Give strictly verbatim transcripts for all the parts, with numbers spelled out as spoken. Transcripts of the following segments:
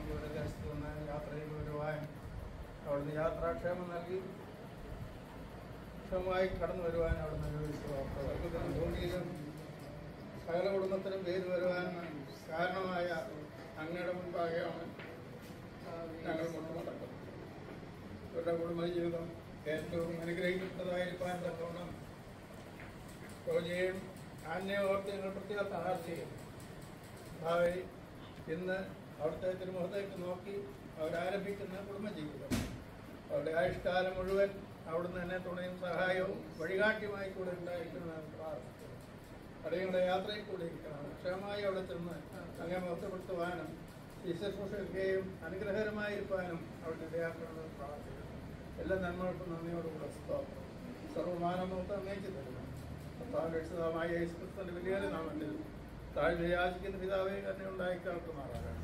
ദൂരദേശത്ത് നിന്ന് യാത്ര ചെയ്ത് വരുവാൻ അവിടുന്ന് യാത്രാക്ഷേമം നൽകി ക്ഷമമായി കടന്നു വരുവാൻ അവിടുന്ന് അനുവദിച്ചു. ഭൂമിയിലും സകല കുടുംബത്തിനും പേര് വരുവാൻ കാരണമായ അങ്ങയുടെ മുൻപാകെയാണ് ഞങ്ങൾ മുട്ടുമുട്ടത്. ഇവരുടെ കുടുംബജീവിതം ഏറ്റവും അനുഗ്രഹിക്കപ്പെട്ടതായിരിക്കാൻ തക്കവണ്ണം റോജയും ആന്യെ ഓർത്ത് ഞങ്ങൾ പ്രത്യേക പ്രാർത്ഥിക്കും. ഭാവി ഇന്ന് അവിടുത്തെ തിരുമുഖത്തേക്ക് നോക്കി അവരാരംഭിക്കുന്ന കുടുംബജീവിതം അവരുടെ ആയുഷ്കാലം മുഴുവൻ അവിടുന്ന് തന്നെ തുണയും സഹായവും വഴികാട്ടിയുമായി കൂടെ ഉണ്ടായിരിക്കണമെന്ന് പ്രാർത്ഥിക്കുന്നു. അടയുടെ യാത്രയിൽ കൂടെ ഇരിക്കണം. ക്ഷേമമായി അവിടെ ചെന്ന് അങ്ങനെ മഹത്വപ്പെടുത്തുവാനും ഈ ശുശ്രൂഷയ്ക്കുകയും അനുഗ്രഹകരമായിരിക്കാനും അവിടെ ഇടയാക്കണമെന്ന് പ്രാർത്ഥിക്കുന്നു. എല്ലാ നന്മകൾക്കും നന്ദിയോടുകൂടെ സ്തോത്രം. സർവമാനമൊക്കെ അങ്ങേക്ക് തരുന്നു. രക്ഷിതമായ യേശുക്രിസ്തുവിന്റെ വലിയ നാമത്തിൽ താഴ്ച യാചിക്കുന്ന പിതാവേ തന്നെ ഉണ്ടായി കേൾക്കുമാറാകണം.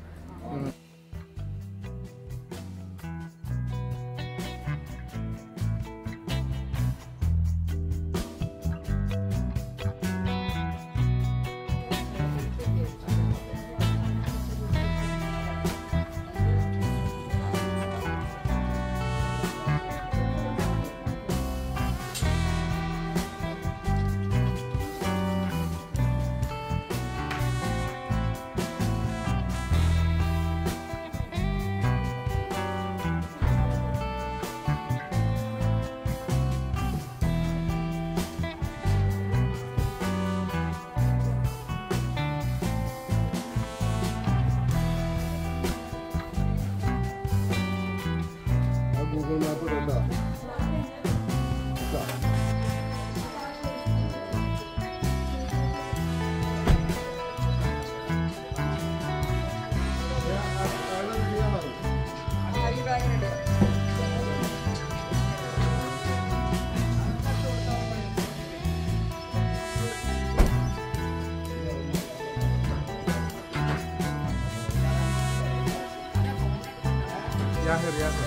Yahir, Yahir.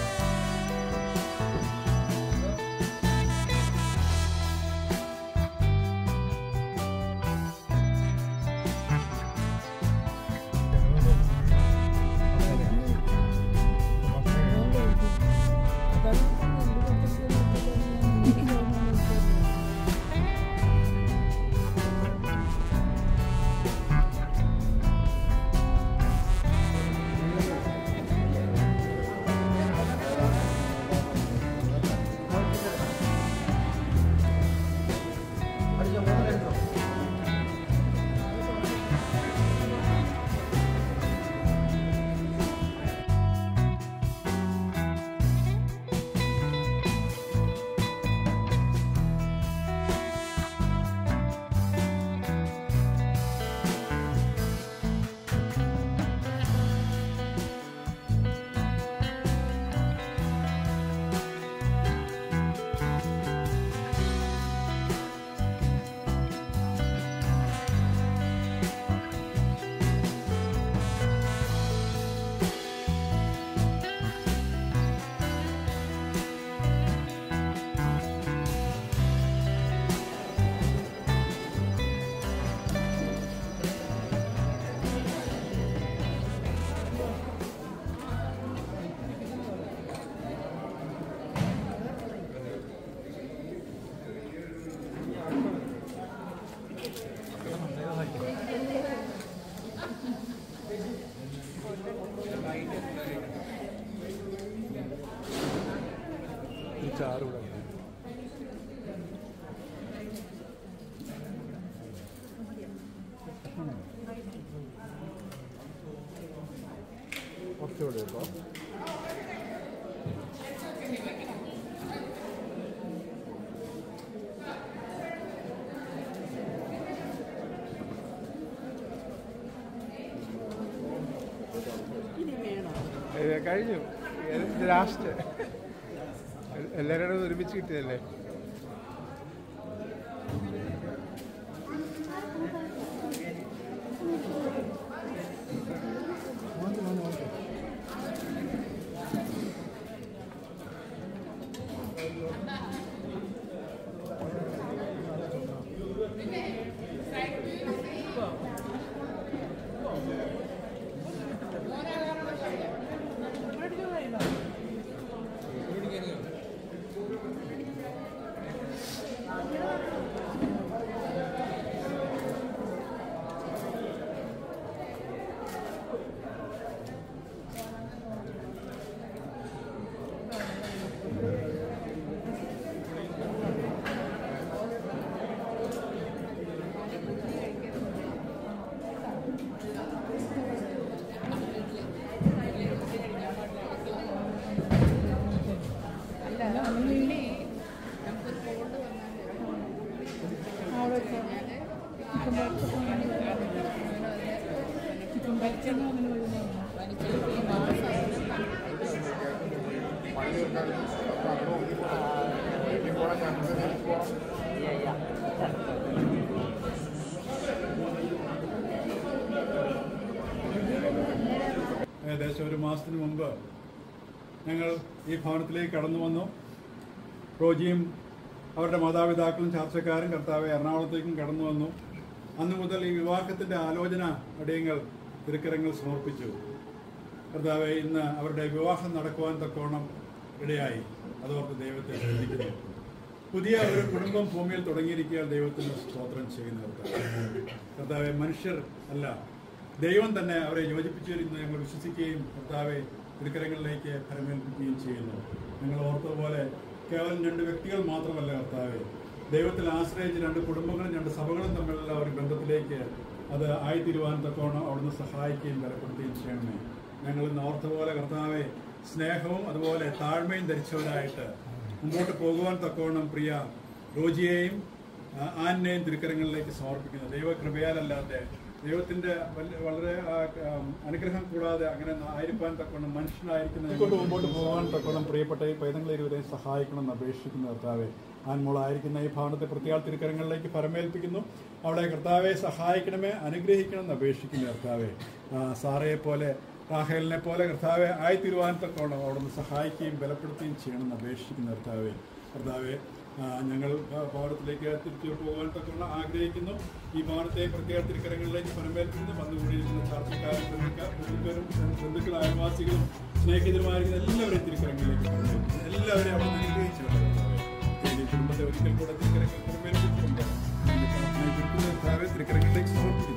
चार उड़ा കഴിഞ്ഞു. ലാസ്റ്റ് എല്ലാവരോടും ഒരുമിച്ച് കിട്ടിയതല്ലേ. Thank you. ഏകദേശം ഒരു മാസത്തിന് മുമ്പ് ഞങ്ങൾ ഈ ഭവനത്തിലേക്ക് കടന്നു വന്നു. റോജിയും അവരുടെ മാതാപിതാക്കളും ചാർച്ചക്കാരും കർത്താവെ എറണാകുളത്തേക്കും കടന്നു വന്നു. അന്നു മുതൽ ഈ വിവാഹത്തിന്റെ ആലോചന അടിയങ്ങൾ തിരുക്കരങ്ങൾ സമർപ്പിച്ചു. കർത്താവെ ഇന്ന് അവരുടെ വിവാഹം നടക്കുവാൻ തക്കോണം ഇടയായി. അതോർത്ത് ദൈവത്തെ സ്തുതിക്കുന്നു. പുതിയ ഒരു കുടുംബം ഭൂമിയിൽ തുടങ്ങിയിരിക്കുക ദൈവത്തിന് സ്തോത്രം ചെയ്യുന്ന കർത്താവെ മനുഷ്യർ അല്ല, ദൈവം തന്നെ അവരെ യോജിപ്പിച്ചിരുന്നു ഞങ്ങൾ വിശ്വസിക്കുകയും കർത്താവെ തിരുക്കരങ്ങളിലേക്ക് ഫലമേൽപ്പിക്കുകയും ചെയ്യുന്നു. ഞങ്ങൾ ഓർത്തതുപോലെ കേവലം രണ്ട് വ്യക്തികൾ മാത്രമല്ല കർത്താവെ, ദൈവത്തിൽ ആശ്രയിച്ച് രണ്ട് കുടുംബങ്ങളും രണ്ട് സഭകളും തമ്മിലുള്ള ഒരു ബന്ധത്തിലേക്ക് അത് ആയിത്തീരുവാൻ തക്കോണം അവിടുന്ന് സഹായിക്കുകയും ബലപ്പെടുത്തുകയും ചെയ്യണമേ. ഞങ്ങൾ ഇന്ന് ഓർത്തപോലെ കർത്താവെ സ്നേഹവും അതുപോലെ താഴ്മയും ധരിച്ചവരായിട്ട് മുമ്പോട്ട് പോകുവാൻ തക്കോണം പ്രിയ റോജിയെയും ആനിനെയും തിരുക്കരങ്ങളിലേക്ക് സമർപ്പിക്കുന്നു. ദൈവകൃപയാലല്ലാതെ ദൈവത്തിന്റെ വളരെ അനുഗ്രഹം കൂടാതെ അങ്ങനെ ആയിരിക്കാൻ തക്കോണം മനുഷ്യനായിരിക്കുന്ന മുമ്പോട്ട് പോകാൻ തക്കോണം പ്രിയപ്പെട്ട ഈ പൈതങ്ങളെ ഇരുവരെയും സഹായിക്കണമെന്ന് അപേക്ഷിക്കുന്ന കർത്താവെ, ആൻമോളായിരിക്കുന്ന ഈ ഭവനത്തെ പ്രത്യേക തിരുക്കരങ്ങളിലേക്ക് ഫലമേൽപ്പിക്കുന്നു. അവിടെ കർത്താവെ സഹായിക്കണമേ, അനുഗ്രഹിക്കണമെന്ന് അപേക്ഷിക്കുന്ന കർത്താവെ, സാറയെ പോലെ റാഹേലിനെ പോലെ കർത്താവെ ആയിത്തീരുവാൻ തക്കോണം അവിടുന്ന് സഹായിക്കുകയും ബലപ്പെടുത്തുകയും ചെയ്യണമെന്ന് അപേക്ഷിക്കുന്ന കർത്താവെ, കർത്താവെ ഞങ്ങൾ ഭവനത്തിലേക്ക് തിരിച്ചു പോകാൻ തക്കോണം ആഗ്രഹിക്കുന്നു. ഈ ഭവനത്തെ പ്രത്യേക തിരുക്കരങ്ങളിലേക്ക് ഫലമേൽപ്പിക്കുന്നു. വന്നുകൂടിയിരിക്കുന്ന ചാർച്ചക്കാരും ബന്ധുക്കളും ബന്ധുക്കൾ അയൽവാസികളും സ്നേഹിതരുമായിരിക്കുന്ന എല്ലാവരെയും തിരുക്കരങ്ങളിലേക്ക് ഫലമേൽപ്പിക്കുന്നു. എല്ലാവരെയും അവിടെ അനുഗ്രഹിച്ചു കുടുംബത്തെ ഒരിക്കൽ കൂടെ തിരുക്കരങ്ങൾ ഫലമേൽപ്പിക്കുന്നുണ്ട്. തിരുക്കരങ്ങളിലേക്ക് സമർപ്പിക്കുന്നു.